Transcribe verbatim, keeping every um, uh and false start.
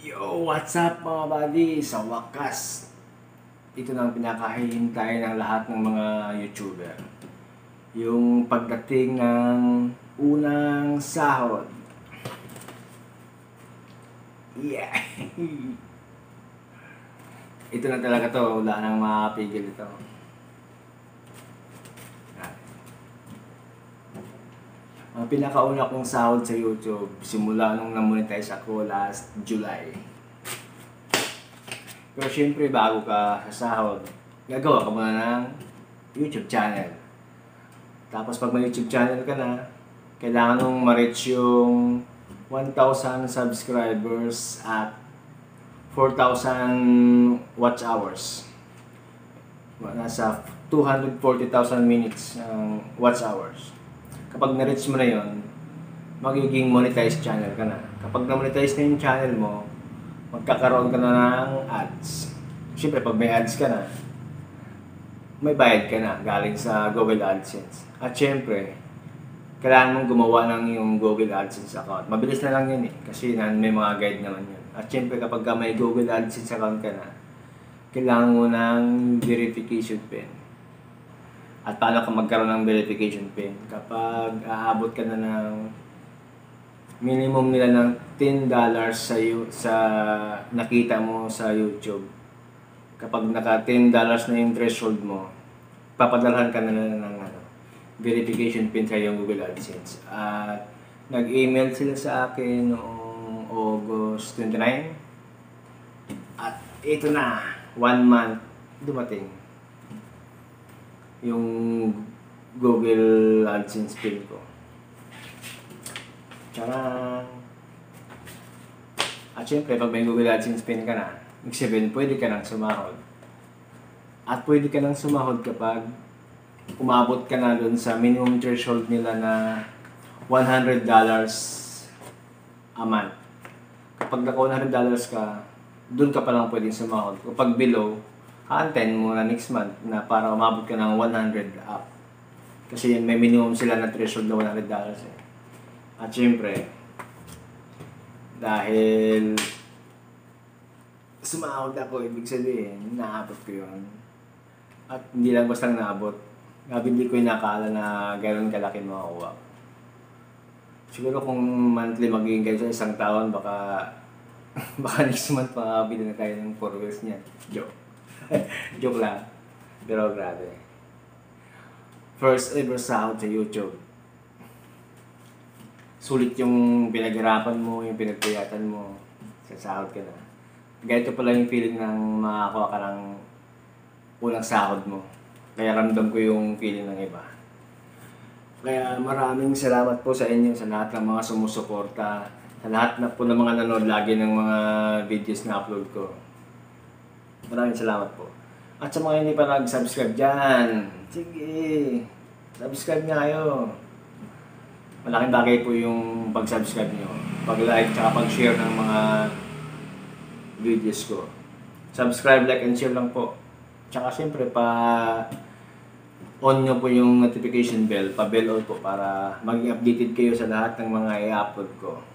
Yo, what's up mga buddy? Sa wakas, ito na ang pinakahihintay ng lahat ng mga YouTuber. Yung pagdating ng unang sahod. Yeah! Ito na talaga to, wala nang makapigil ito. Ang pinakauna kong sahod sa YouTube, simula nung na-monetize ako last July. Pero syempre, bago ka sa sahod, gagawa ka muna ng YouTube channel. Tapos pag may YouTube channel ka na, kailangan nung ma-reach yung one thousand subscribers at four thousand watch hours. Nasa two hundred forty thousand minutes ng watch hours. Kapag na-reach mo na yun, magiging monetized channel ka na. Kapag na-monetize na yung channel mo, magkakaroon ka na ng ads. Siyempre, pag may ads ka na, may bayad ka na galing sa Google AdSense. At siyempre, kailangan mong gumawa ng yung Google AdSense account. Mabilis na lang yun eh, kasi may mga guide naman yun. At siyempre, kapag may Google AdSense account ka na, kailangan mo ng verification pin. At paano ka magkaroon ng verification pin? Kapag aabot ka na ng minimum nila ng ten dollars sa, sa nakita mo sa YouTube. Kapag naka ten dollars na yung threshold mo, papadalhan ka na ng ano, verification pin sa yung Google AdSense. At nag-email sila sa akin noong August twenty-nine. At ito na, one month dumating yung Google AdSense pin ko. Tcharan! At syempre, pag may Google AdSense pin ka na, ibig sabihin, pwede ka nang sumahod. At pwede ka nang sumahod kapag umabot ka na dun sa minimum threshold nila na one hundred dollars a month. Kapag naka one hundred dollars ka, dun ka pa lang pwedeng sumahod. Kapag below, aantayin mo na next month na para umabot ka ng one hundred up. Kasi may minimum sila na threshold na one hundred dollars eh. At syempre, dahil sumahod ako, ibig sabihin, naabot ko yun. At hindi lang basta naabot. Grabe, hindi ko inakala na gano'n kalaki makuha. Siguro kung monthly magiging kayo sa isang taon, baka baka next month makabili na tayo ng four wheels niya. Joke. Joke lang. Pero grabe. First ever sahod sa YouTube. Sulit yung pinaghirapan mo, yung pinagpuyatan mo. Sa sahod ka na. Ganito pala yung feeling ng makakuha ka ng unang sahod mo. Kaya ramdam ko yung feeling ng iba. Kaya maraming salamat po sa inyo, sa lahat ng mga sumusuporta, sa lahat na po ng mga nanonood lagi ng mga videos na upload ko. Maraming salamat po. At sa mga hindi pa nag-subscribe dyan, sige, subscribe nga kayo. Malaking bagay po yung pag-subscribe nyo, pag-like, tsaka pag-share ng mga videos ko. Subscribe, like, and share lang po. Tsaka siyempre, pa on nyo po yung notification bell, pa-bell all po para maging updated kayo sa lahat ng mga i-upload ko.